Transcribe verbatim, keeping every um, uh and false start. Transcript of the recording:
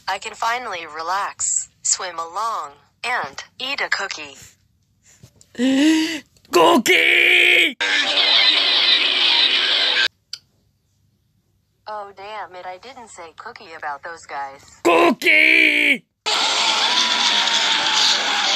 I can finally relax, swim along, and eat a cookie. Cookie! Oh damn it, I didn't say cookie about those guys. Cookie!